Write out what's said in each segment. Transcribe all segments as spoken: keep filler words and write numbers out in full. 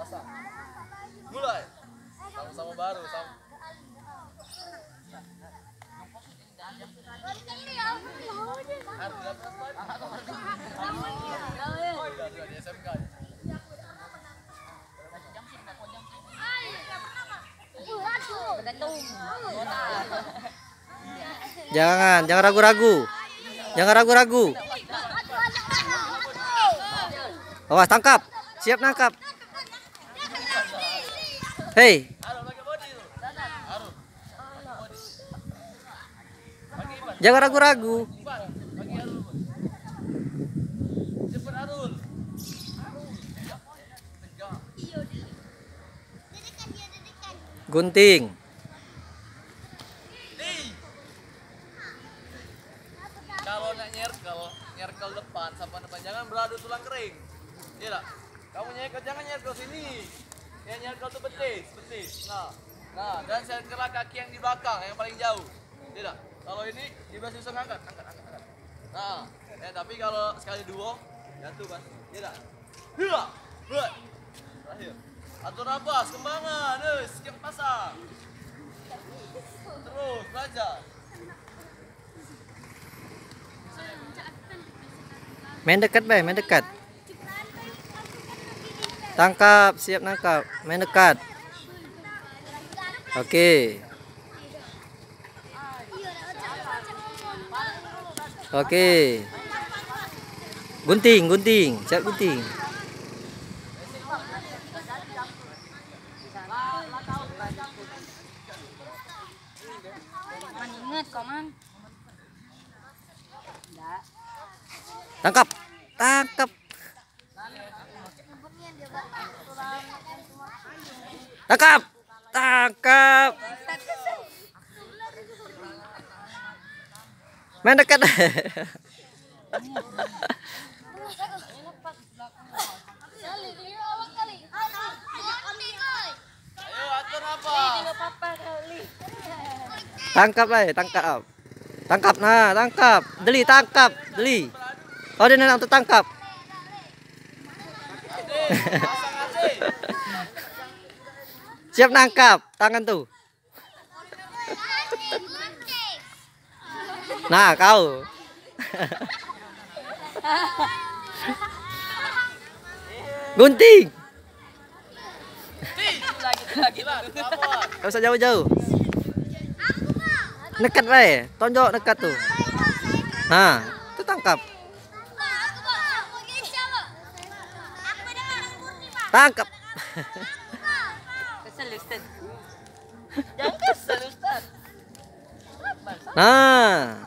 pasang. Mulai. Sama-sama baru sama. Jangan, jangan ragu-ragu. Jangan ragu-ragu. Awas, tangkap. Siap nangkap. Hei. Jangan ragu-ragu. Gunting. Kalau nak nyerkel, nyerkel depan sampai depan, jangan beradu tulang kering. Iya tak? Kamu nyerkel jangan nyerkel sini. Yang nyerkel tuh betis, betis. Nah, nah dan nyerkel kaki yang di belakang yang paling jauh. Iya tak? Kalau ini di bawah susah angkat, angkat, angkat, angkat. Nah, ya tapi kalau sekali duo jatuh kan. Iya tak? Hila, buat. Terakhir. Atur nafas, kembangan, eh, siap pasang. Terus belajar. Main dekat, Bay, main dekat. Tangkap, siap nangkap. Main dekat. Oke. Oke. Gunting, gunting. Siap gunting. Tangkap. Tangkap. Tangkap. Tangkap. Main dekat. Ayo atur apa? Tangkap lah, tangkap. Tangkap, nah, tangkap. Deli, tangkap, Deli. Oh, dia nak untuk tangkap. Siap nangkap, tangan tuh. Nah, kau. Gunting. Gak usah jauh-jauh. Dekat bae, tonjok dekat tuh. Nah, itu tangkap. Tangkap. Jangan kesel Ustaz. Nah.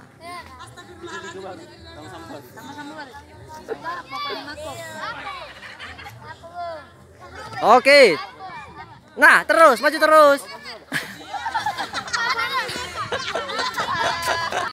Oke. Nah, terus, maju terus.